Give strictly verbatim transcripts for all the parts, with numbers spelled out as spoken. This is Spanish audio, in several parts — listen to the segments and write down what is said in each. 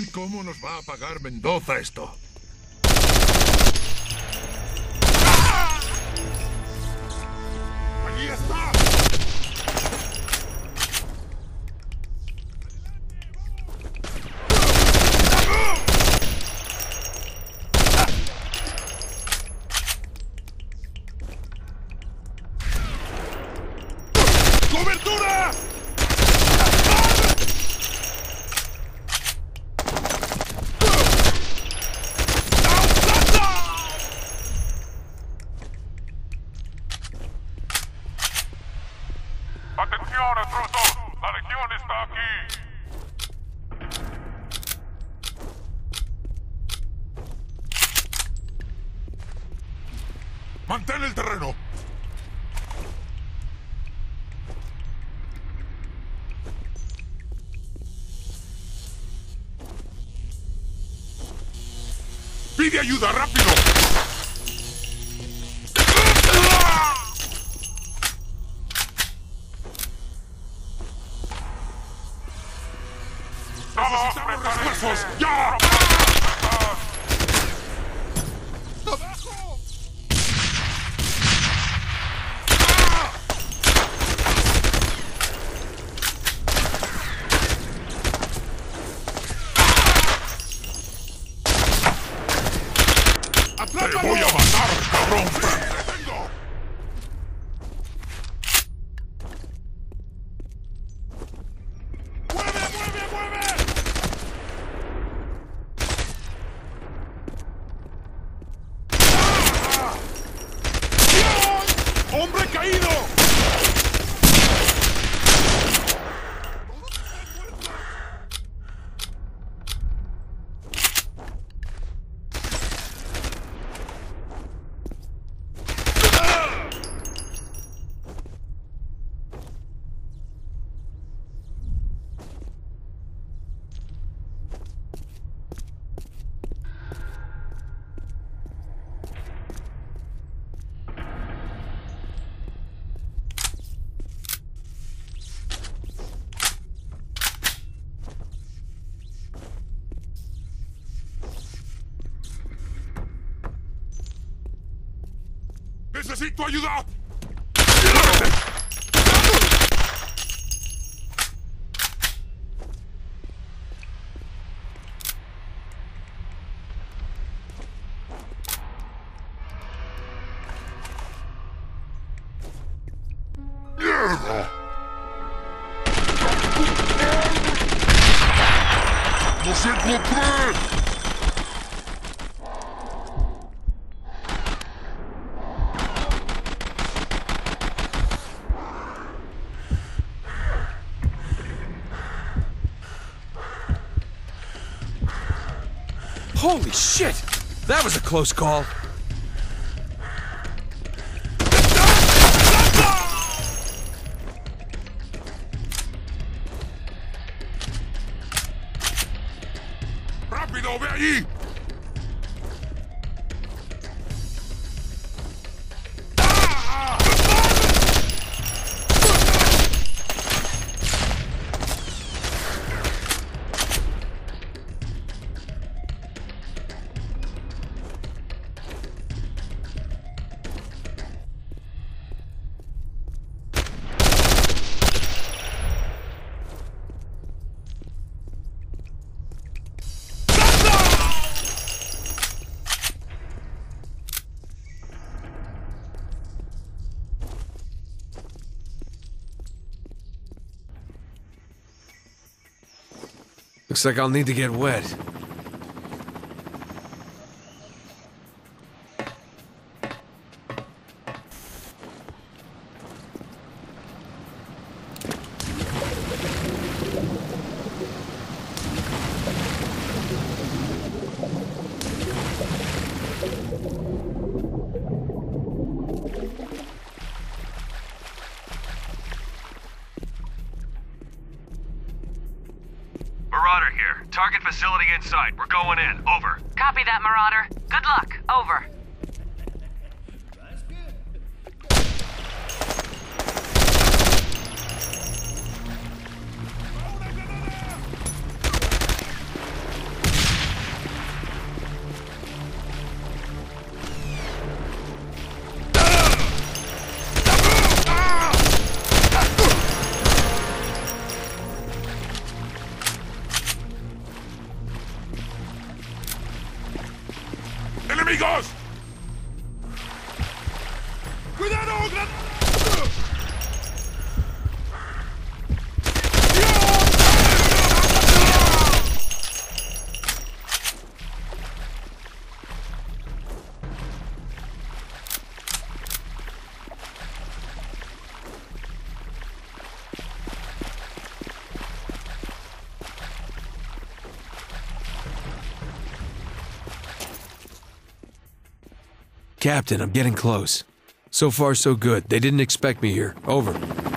¿Y cómo nos va a pagar Mendoza esto? ¡Allí está! ¡Cobertura! ¡Atención, intrusos! ¡La legión está aquí! ¡Mantén el terreno! ¡Pide ayuda, rápido! ¡Necesitamos refuerzos! ¡Ya! ¡Abajo! ¡Te voy a matar, cabrón! ¡Vengo! ¡Mueve, mueve, mueve! ¡Ah! ¡Dios! ¡Hombre caído! ¡Necesito ayuda! ¡Mierda! ¡Los encontré! Holy shit! That was a close call. ¡Rápido, ve allí! Looks like I'll need to get wet. Marauder here. Target facility inside. We're going in. Over. Copy that, Marauder. Good luck. Over. enemigos! ¡Cuidado! gran- Captain, I'm getting close. So far, so good. They didn't expect me here. Over.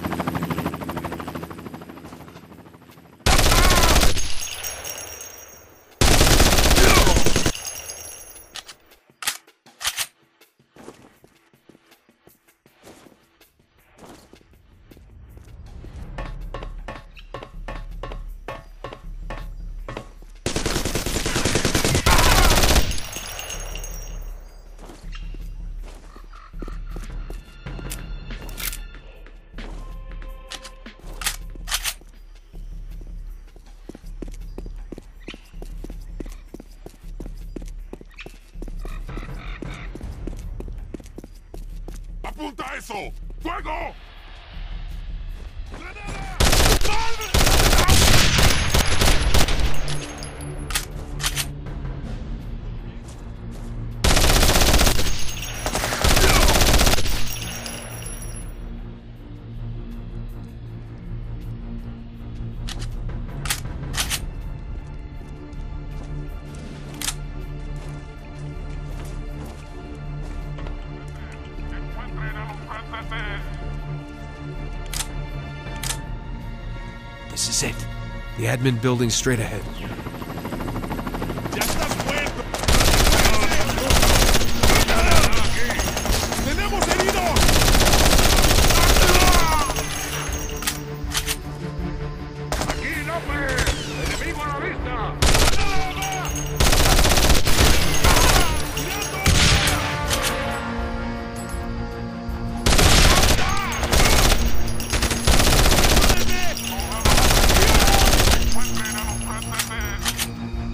¡Apunta eso! ¡Fuego! Encuentren a los franceses. This is it. The admin building straight ahead. ¡Ya estás muerto! ¡Tenemos heridos! ¡Aquí, López! ¡Enemigo a la vista! Encuentren a los franceses.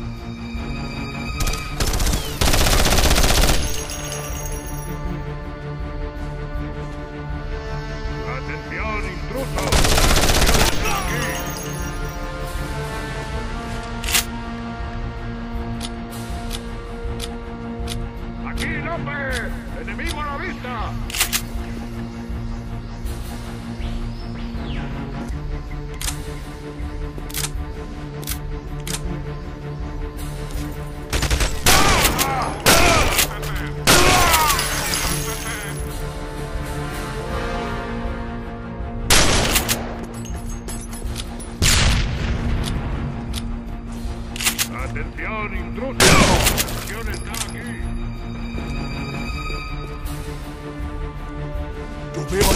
¡Atención, intrusos! ¡Aquí, López! ¡Enemigo a la vista! ¡Atención, intrusos! ¡La acción está aquí! ¡Yo veo!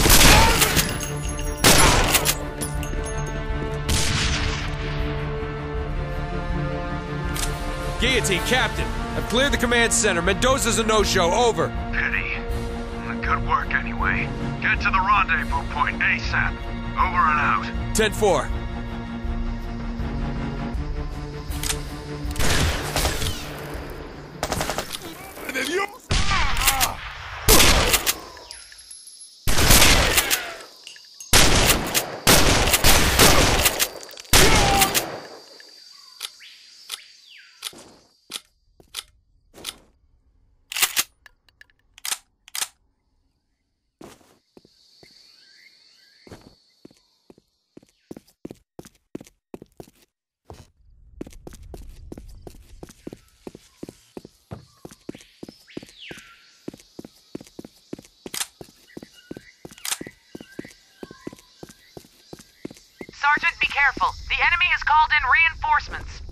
Guillotine, Captain. I've cleared the command center. Mendoza's a no-show. Over. Pity. Good work anyway. Get to the rendezvous point ASAP. Over and out. ten four. ¡De Dios! ¡Ah! Sergeant, be careful. The enemy has called in reinforcements.